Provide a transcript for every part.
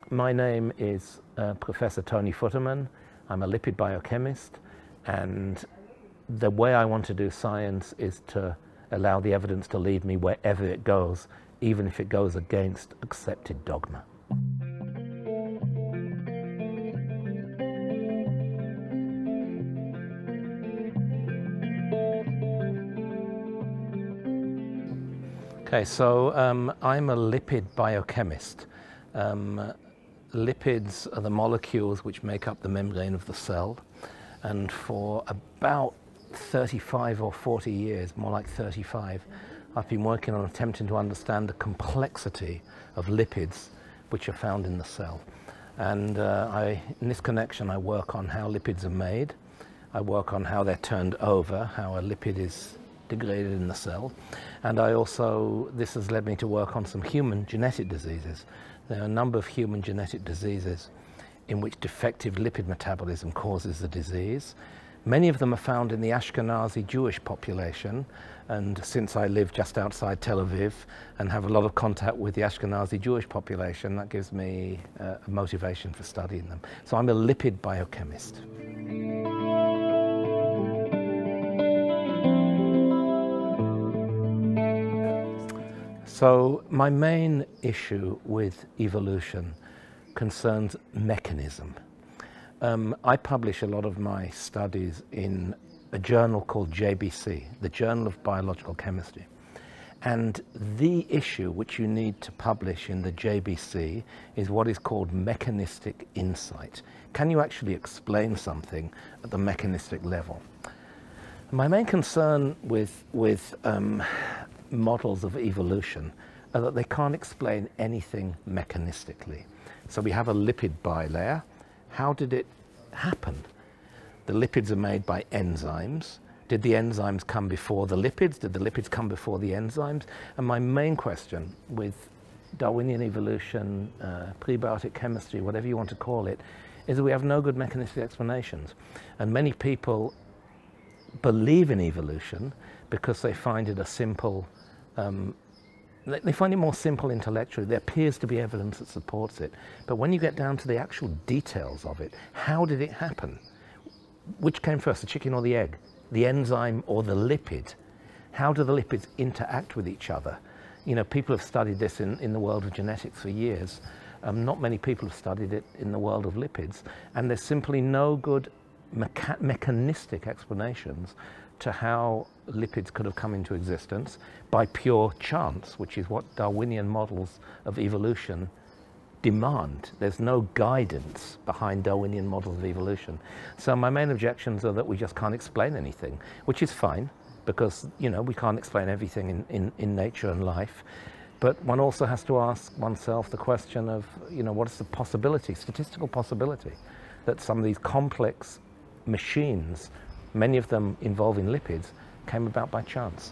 My name is Professor Tony Futterman. I'm a lipid biochemist, and the way I want to do science is to allow the evidence to lead me wherever it goes, even if it goes against accepted dogma. Okay, so I'm a lipid biochemist. Lipids are the molecules which make up the membrane of the cell, and for about 35 or 40 years, more like 35, I've been working on attempting to understand the complexity of lipids which are found in the cell. And in this connection, I work on how lipids are made. I work on how they're turned over, how a lipid is degraded in the cell. And this has led me to work on some human genetic diseases. There are a number of human genetic diseases in which defective lipid metabolism causes the disease. Many of them are found in the Ashkenazi Jewish population, and since I live just outside Tel Aviv and have a lot of contact with the Ashkenazi Jewish population, that gives me a motivation for studying them. So I'm a lipid biochemist. So my main issue with evolution concerns mechanism. I publish a lot of my studies in a journal called JBC, the Journal of Biological Chemistry. And the issue which you need to publish in the JBC is what is called mechanistic insight. Can you actually explain something at the mechanistic level? My main concern with models of evolution are that they can't explain anything mechanistically. So we have a lipid bilayer. How did it happen? The lipids are made by enzymes. Did the enzymes come before the lipids? Did the lipids come before the enzymes? And my main question with Darwinian evolution, prebiotic chemistry, whatever you want to call it, is that we have no good mechanistic explanations. And many people believe in evolution because they find it a simple, they find it more simple intellectually. There appears to be evidence that supports it. But when you get down to the actual details of it, how did it happen? Which came first, the chicken or the egg? The enzyme or the lipid? How do the lipids interact with each other? You know, people have studied this in the world of genetics for years. Not many people have studied it in the world of lipids. And there's simply no good mechanistic explanations to how lipids could have come into existence by pure chance, which is what Darwinian models of evolution demand. There's no guidance behind Darwinian models of evolution. So my main objections are that we just can't explain anything, which is fine, because we can't explain everything in nature and life. But one also has to ask oneself the question of, what is the possibility, statistical possibility, that some of these complex machines, many of them involving lipids, came about by chance.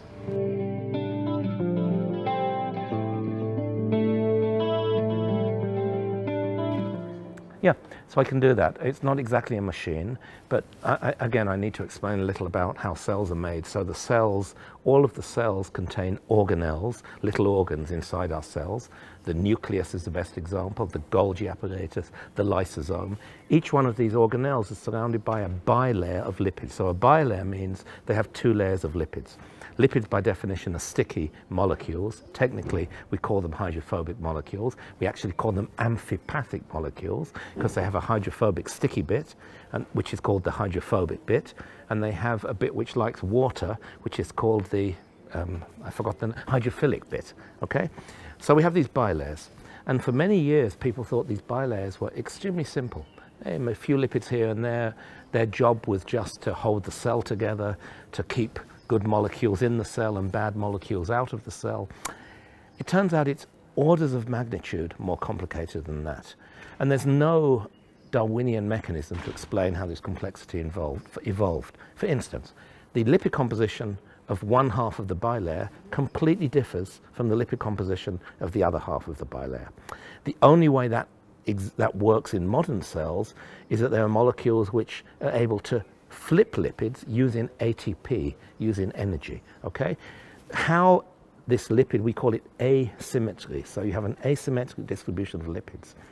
Yeah, so I can do that. It's not exactly a machine, but again, I need to explain a little about how cells are made. So the cells, all of the cells contain organelles, little organs inside our cells. The nucleus is the best example, the Golgi apparatus, the lysosome. Each one of these organelles is surrounded by a bilayer of lipids. So a bilayer means they have two layers of lipids. Lipids, by definition, are sticky molecules. Technically, we call them hydrophobic molecules. We actually call them amphipathic molecules because they have a hydrophobic sticky bit, which is called the hydrophobic bit, and they have a bit which likes water, which is called the, I forgot the hydrophilic bit, okay? So we have these bilayers, and for many years, people thought these bilayers were extremely simple. A few lipids here and there. Their job was just to hold the cell together, to keep good molecules in the cell and bad molecules out of the cell. It turns out it's orders of magnitude more complicated than that. And there's no Darwinian mechanism to explain how this complexity evolved. For instance, the lipid composition of one half of the bilayer completely differs from the lipid composition of the other half of the bilayer. The only way that works in modern cells is that there are molecules which are able to flip lipids using ATP, using energy, okay? How this lipid, we call it asymmetry. So you have an asymmetric distribution of lipids.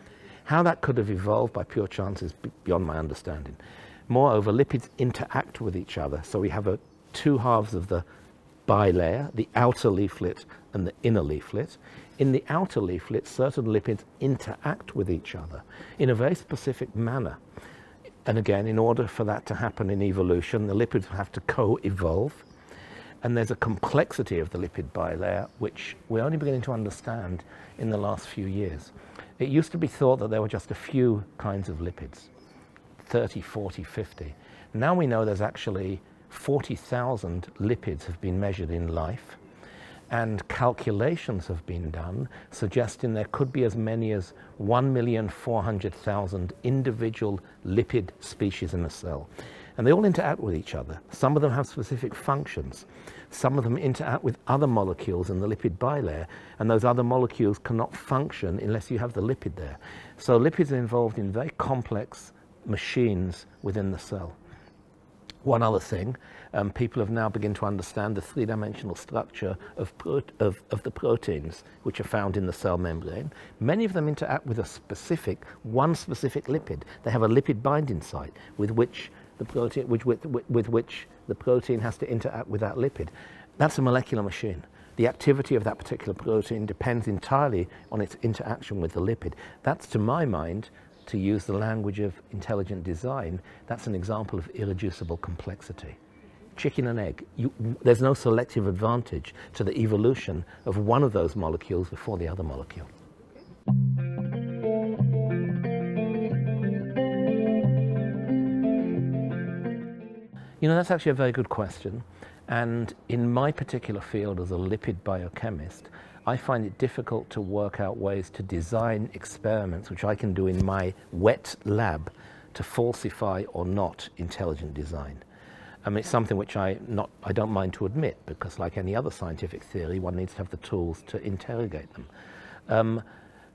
How that could have evolved by pure chance is beyond my understanding. Moreover, lipids interact with each other. So we have two halves of the bilayer, the outer leaflet and the inner leaflet. In the outer leaflet, certain lipids interact with each other in a very specific manner. And again, in order for that to happen in evolution, the lipids have to co-evolve. And there's a complexity of the lipid bilayer, which we're only beginning to understand in the last few years. It used to be thought that there were just a few kinds of lipids, 30, 40, 50. Now we know there's actually 40,000 lipids have been measured in life, and calculations have been done suggesting there could be as many as 1,400,000 individual lipid species in a cell. And they all interact with each other. Some of them have specific functions. Some of them interact with other molecules in the lipid bilayer, and those other molecules cannot function unless you have the lipid there. So lipids are involved in very complex machines within the cell. One other thing, people have now begun to understand the three-dimensional structure of the proteins which are found in the cell membrane. Many of them interact with one specific lipid. They have a lipid binding site with which the protein, with which the protein has to interact with that lipid. That's a molecular machine. The activity of that particular protein depends entirely on its interaction with the lipid. That's, to my mind, to use the language of intelligent design, that's an example of irreducible complexity. Chicken and egg, there's no selective advantage to the evolution of one of those molecules before the other molecule. You know, that's actually a very good question. And in my particular field as a lipid biochemist, I find it difficult to work out ways to design experiments which I can do in my wet lab to falsify or not intelligent design. I mean, it's something which I don't mind to admit, because like any other scientific theory, one needs to have the tools to interrogate them.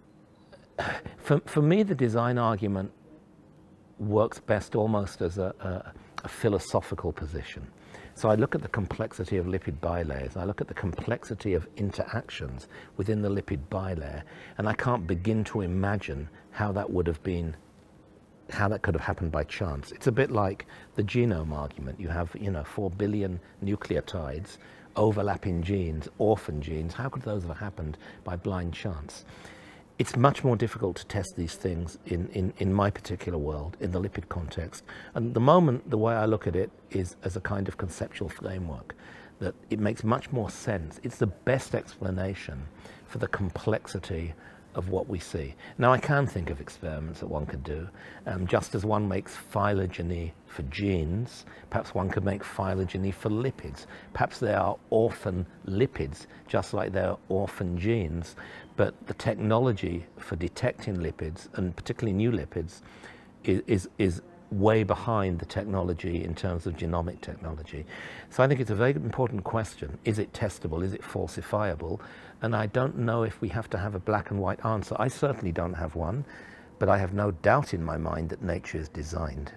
For me, the design argument works best almost as a philosophical position. So I look at the complexity of lipid bilayers, I look at the complexity of interactions within the lipid bilayer, and I can't begin to imagine how that would have been, how that could have happened by chance. It's a bit like the genome argument. You have, 4 billion nucleotides, overlapping genes, orphan genes. How could those have happened by blind chance? It's much more difficult to test these things in my particular world, in the lipid context. And at the moment, the way I look at it is as a kind of conceptual framework, that it makes much more sense. It's the best explanation for the complexity of what we see. Now, I can think of experiments that one could do. Just as one makes phylogeny for genes, perhaps one could make phylogeny for lipids. Perhaps there are orphan lipids, just like there are orphan genes. But the technology for detecting lipids, and particularly new lipids, is way behind the technology in terms of genomic technology. So I think it's a very important question. Is it testable? Is it falsifiable? And I don't know if we have to have a black and white answer. I certainly don't have one, but I have no doubt in my mind that nature is designed.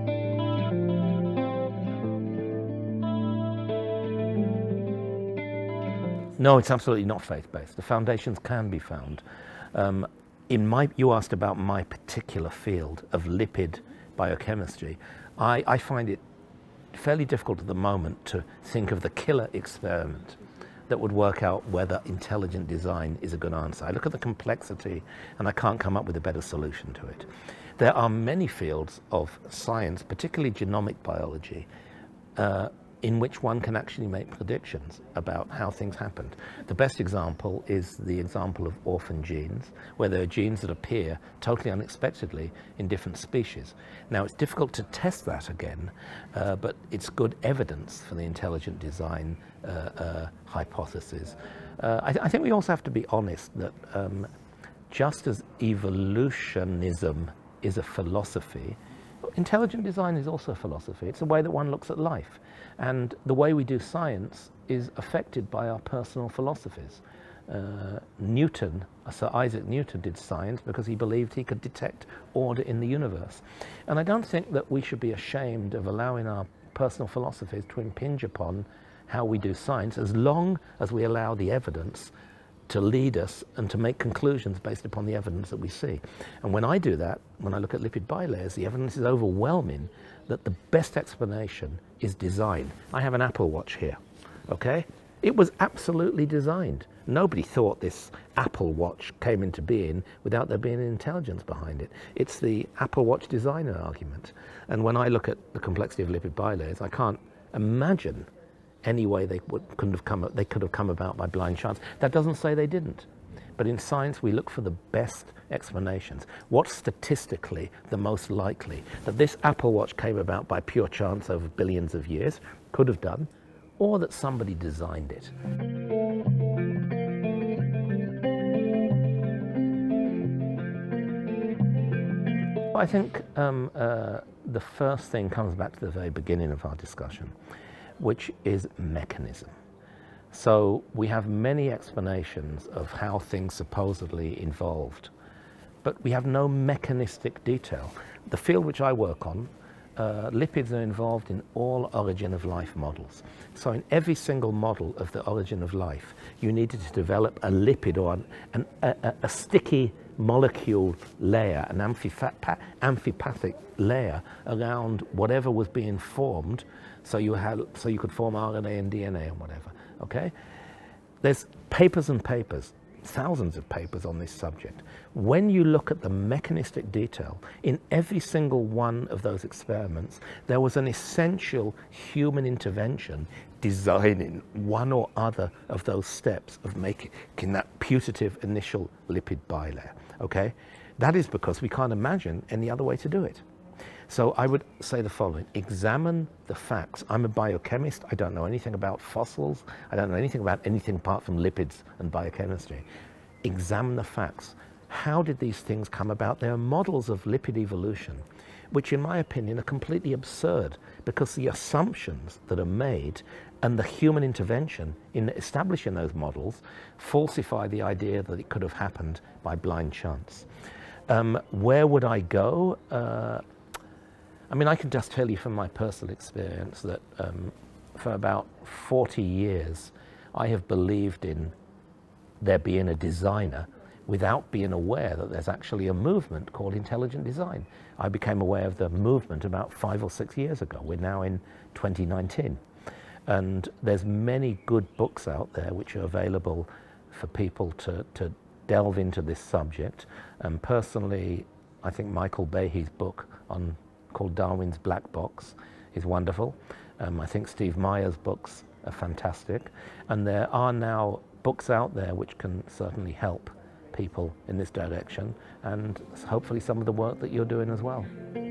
No, it's absolutely not faith-based. The foundations can be found. You asked about my particular field of lipid biochemistry. I find it fairly difficult at the moment to think of the killer experiment that would work out whether intelligent design is a good answer. I look at the complexity and I can't come up with a better solution to it. There are many fields of science, particularly genomic biology, in which one can actually make predictions about how things happened. The best example is the example of orphan genes, where there are genes that appear totally unexpectedly in different species. Now, it's difficult to test that again, but it's good evidence for the intelligent design hypothesis. I think we also have to be honest that just as evolutionism is a philosophy, intelligent design is also a philosophy. It's the way that one looks at life. And the way we do science is affected by our personal philosophies. Sir Isaac Newton did science because he believed he could detect order in the universe. And I don't think that we should be ashamed of allowing our personal philosophies to impinge upon how we do science, as long as we allow the evidence to lead us and to make conclusions based upon the evidence that we see. And when I do that, when I look at lipid bilayers, the evidence is overwhelming that the best explanation is design. I have an Apple Watch here, okay? It was absolutely designed. Nobody thought this Apple Watch came into being without there being an intelligence behind it. It's the Apple Watch designer argument. And when I look at the complexity of lipid bilayers, I can't imagine any way they could have come about by blind chance. That doesn't say they didn't. But in science, we look for the best explanations. What's statistically the most likely? That this Apple Watch came about by pure chance over billions of years, could have done, or that somebody designed it. I think the first thing comes back to the very beginning of our discussion, which is mechanism. So we have many explanations of how things supposedly evolved, but we have no mechanistic detail. The field which I work on, lipids are involved in all origin of life models. So in every single model of the origin of life, you needed to develop a lipid or a sticky molecule layer, an amphipathic layer around whatever was being formed, so you could form RNA and DNA and whatever. Okay, there's papers and papers, thousands of papers on this subject. When you look at the mechanistic detail, in every single one of those experiments, there was an essential human intervention designing one or other of those steps of making that putative initial lipid bilayer. Okay, that is because we can't imagine any other way to do it. So I would say the following: examine the facts. I'm a biochemist. I don't know anything about fossils. I don't know anything about anything apart from lipids and biochemistry. Examine the facts. How did these things come about? There are models of lipid evolution, which in my opinion are completely absurd, because the assumptions that are made and the human intervention in establishing those models falsify the idea that it could have happened by blind chance. Where would I go? I mean, I can just tell you from my personal experience that for about 40 years, I have believed in there being a designer without being aware that there's actually a movement called intelligent design. I became aware of the movement about 5 or 6 years ago. We're now in 2019. And there's many good books out there which are available for people to delve into this subject. And personally, I think Michael Behe's book called Darwin's Black Box is wonderful. I think Steve Meyer's books are fantastic. And there are now books out there which can certainly help people in this direction, and hopefully some of the work that you're doing as well.